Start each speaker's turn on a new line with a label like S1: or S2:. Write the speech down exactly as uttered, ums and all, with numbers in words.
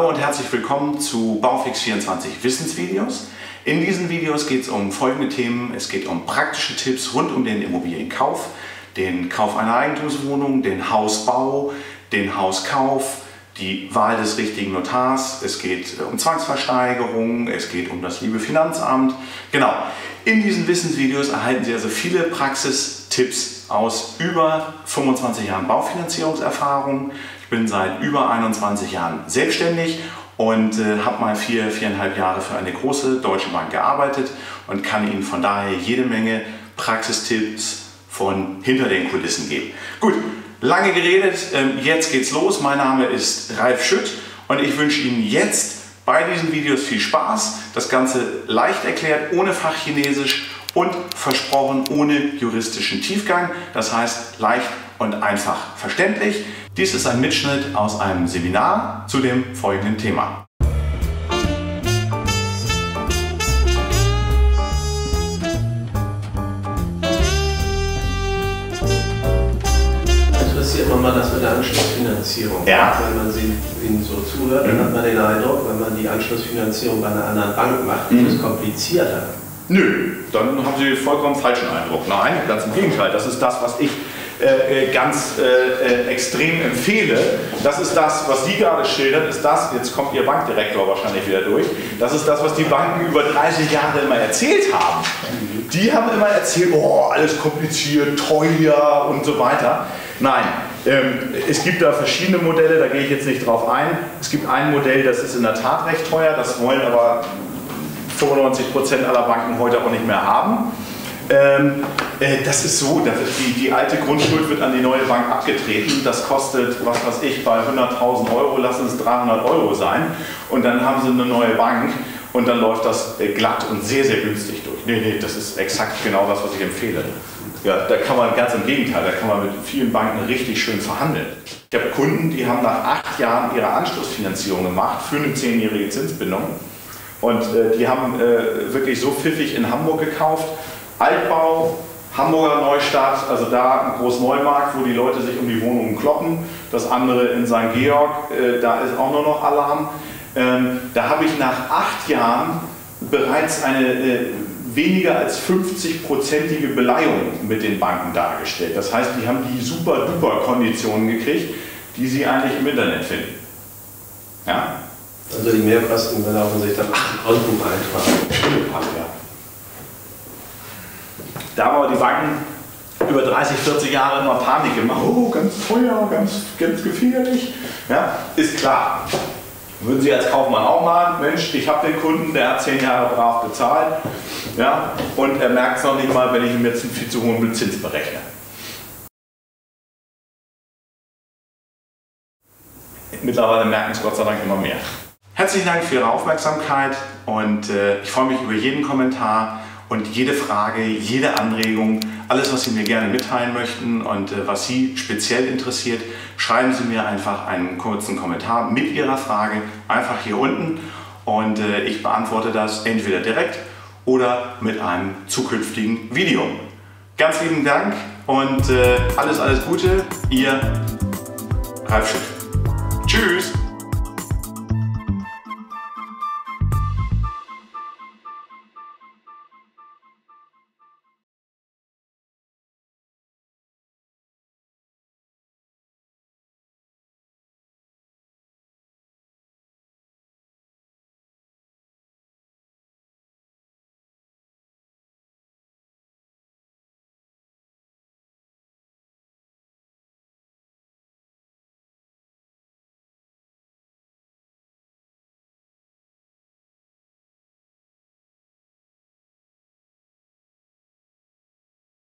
S1: Hallo und herzlich willkommen zu Baufix vierundzwanzig Wissensvideos. In diesen Videos geht es um folgende Themen. Es geht um praktische Tipps rund um den Immobilienkauf, den Kauf einer Eigentumswohnung, den Hausbau, den Hauskauf, die Wahl des richtigen Notars. Es geht um Zwangsversteigerung, es geht um das liebe Finanzamt. Genau, in diesen Wissensvideos erhalten Sie also viele Praxistipps aus über fünfundzwanzig Jahren Baufinanzierungserfahrung. Ich bin seit über einundzwanzig Jahren selbstständig und äh, habe mal vier, viereinhalb Jahre für eine große deutsche Bank gearbeitet und kann Ihnen von daher jede Menge Praxistipps von hinter den Kulissen geben. Gut, lange geredet, ähm, jetzt geht's los. Mein Name ist Ralf Schütt und ich wünsche Ihnen jetzt bei diesen Videos viel Spaß. Das Ganze leicht erklärt, ohne Fachchinesisch und versprochen ohne juristischen Tiefgang. Das heißt leicht und einfach verständlich. Dies ist ein Mitschnitt aus einem Seminar zu dem folgenden Thema.
S2: Interessiert man mal das mit der Anschlussfinanzierung.
S1: Ja.
S2: Wenn man sie, ihnen so zuhört, dann
S1: mhm.
S2: hat man den Eindruck, wenn man die Anschlussfinanzierung bei einer anderen Bank macht,
S1: mhm.
S2: ist es komplizierter.
S1: Nö, dann haben Sie vollkommen falschen Eindruck. Nein, ganz im Gegenteil. Das ist das, was ich äh, ganz äh, extrem empfehle. Das ist das, was Sie gerade schildern, ist das, jetzt kommt Ihr Bankdirektor wahrscheinlich wieder durch, das ist das, was die Banken über dreißig Jahre immer erzählt haben. Die haben immer erzählt, oh, alles kompliziert, teuer und so weiter. Nein, ähm, es gibt da verschiedene Modelle, da gehe ich jetzt nicht drauf ein. Es gibt ein Modell, das ist in der Tat recht teuer, das wollen aber fünfundneunzig Prozent aller Banken heute auch nicht mehr haben. Ähm, äh, das ist so, da wird die, die alte Grundschuld wird an die neue Bank abgetreten. Das kostet, was weiß ich, bei hunderttausend Euro, lassen es dreihundert Euro sein. Und dann haben sie eine neue Bank und dann läuft das äh, glatt und sehr, sehr günstig durch. Nee, nee, das ist exakt genau das, was ich empfehle. Ja, da kann man ganz im Gegenteil, da kann man mit vielen Banken richtig schön verhandeln. Ich habe Kunden, die haben nach acht Jahren ihre Anschlussfinanzierung gemacht für eine zehnjährige Zinsbindung. Und äh, die haben äh, wirklich so pfiffig in Hamburg gekauft. Altbau, Hamburger Neustadt, also da ein Großneumarkt, wo die Leute sich um die Wohnungen kloppen. Das andere in Sankt Georg, äh, da ist auch nur noch Alarm. Ähm, da habe ich nach acht Jahren bereits eine äh, weniger als fünfzig-prozentige Beleihung mit den Banken dargestellt. Das heißt, die haben die super-duper Konditionen gekriegt, die sie eigentlich im Internet finden. Ja?
S2: Also die Mehrkosten belaufen sich dann acht Konteneintrag.
S1: Ja. Da haben aber die Banken über dreißig, vierzig Jahre immer Panik gemacht. Oh, ganz teuer, ganz, ganz gefährlich. Ja, ist klar. Würden Sie als Kaufmann auch mal, Mensch, ich habe den Kunden, der hat zehn Jahre brav bezahlt, ja, und er merkt es noch nicht mal, wenn ich ihm jetzt einen viel zu hohen Zins berechne. Mittlerweile merken es Gott sei Dank immer mehr. Herzlichen Dank für Ihre Aufmerksamkeit und äh, ich freue mich über jeden Kommentar und jede Frage, jede Anregung, alles, was Sie mir gerne mitteilen möchten und äh, was Sie speziell interessiert, schreiben Sie mir einfach einen kurzen Kommentar mit Ihrer Frage einfach hier unten und äh, ich beantworte das entweder direkt oder mit einem zukünftigen Video. Ganz lieben Dank und äh, alles, alles Gute, Ihr Ralf Schütt. Tschüss!